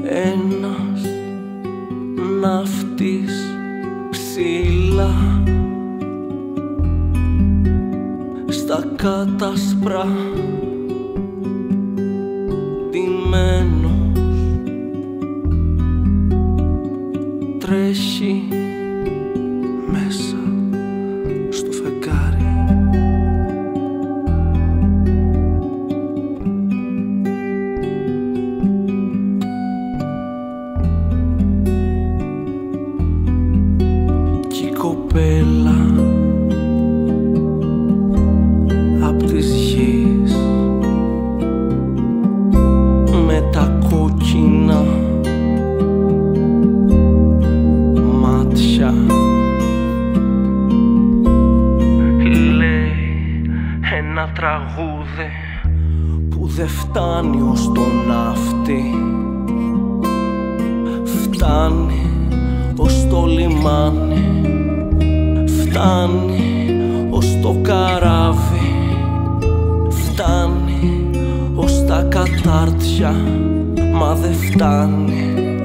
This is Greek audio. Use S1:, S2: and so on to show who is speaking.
S1: Ένας ναύτης ψηλά στα κάτασπρα ντυμένος τρέχει μέσα στο φεγγάρι. Κι η κοπέλα απ' της γης με τα κόκκινα μάτια λέει ένα τραγούδι που δε φτάνει ως το ναύτη, φτάνει ως το λιμάνι, φτάνει ως το καράβι, φτάνει ως τα κατάρτια, μα δε φτάνει